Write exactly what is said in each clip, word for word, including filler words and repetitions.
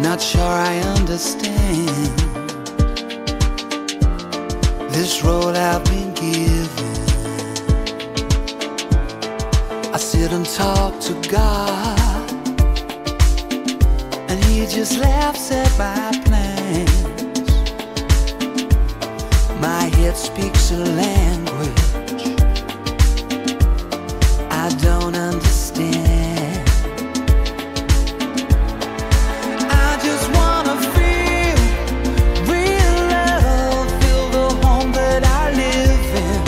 Not sure I understand this role I've been given. I sit and talk to God, and He just laughs at my plans. My head speaks a language I don't understand. I just wanna feel real love, feel the home that I live in.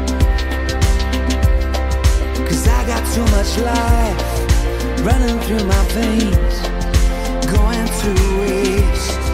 'Cause I got too much life running through my veins, going to waste.